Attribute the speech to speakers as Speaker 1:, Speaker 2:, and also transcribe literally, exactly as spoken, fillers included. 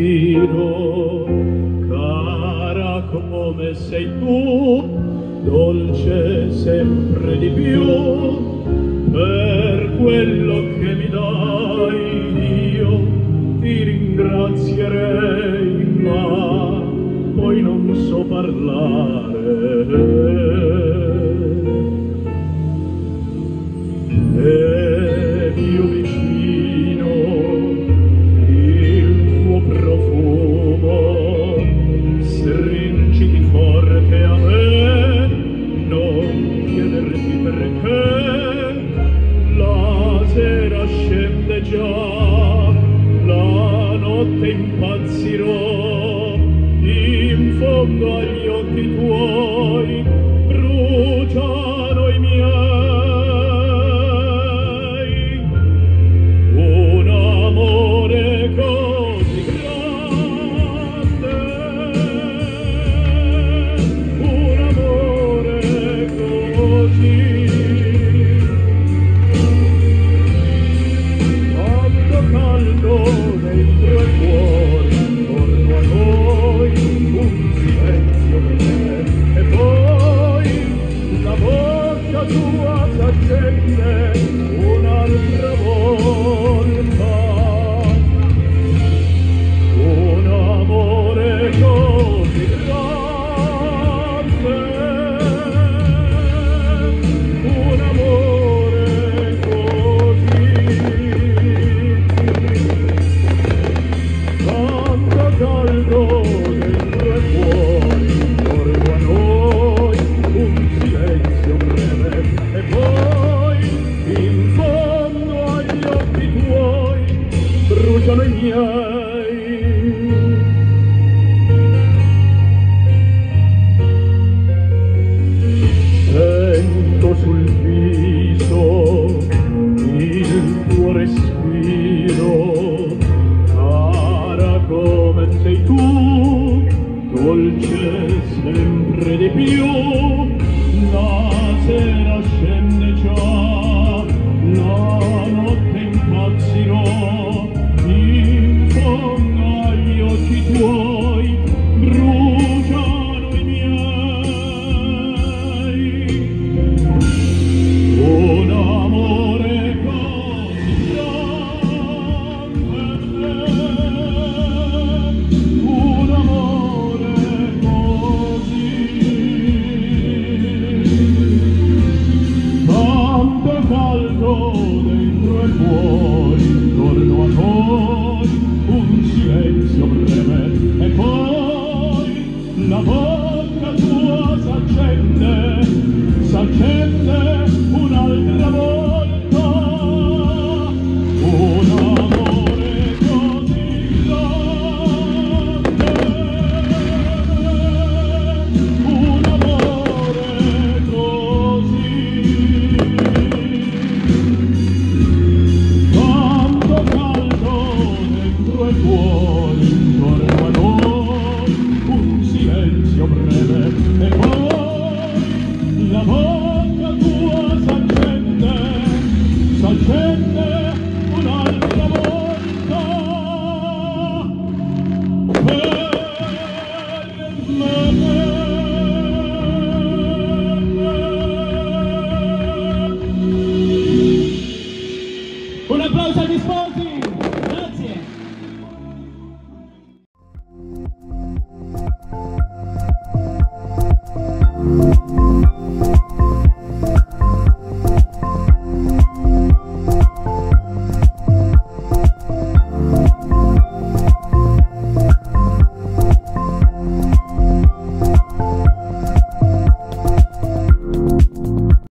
Speaker 1: respiro, cara come sei tu, dolce sempre di più, per quello che mi dai io ti ringrazierei, ma poi non so parlare. E io vicino il tuo profumo, stringiti forte a me, non chiederti perché, la sera scende già, la notte impazzirò, in fondo agli occhi tuoi bruciano i miei. Un amore così grande, un amore così, tanto caldo dentro il cuore, intorno a noi un silenzio breve, e poi la bocca tua s'accende un'altra volta. Un amore così grande, un amore così, tanto caldo dentro il cuore, intorno a noi un silenzio breve, e poi in fondo agli occhi tuoi bruciano i miei. Sento sul viso il tuo respiro, cara come sei tu, dolce sempre di più, la sera scende già, la notte impazzirò, in fondo agli occhi tuoi bruciano i miei. Un amore così grande, un amore così, tanto caldo dentro il cuore, intorno a noi un silenzio breve, e poi la bocca tua s'accende, s'accende un'altra volta. Un amore così grande, un amore così, tanto caldo dentro il cuore, intorno a noi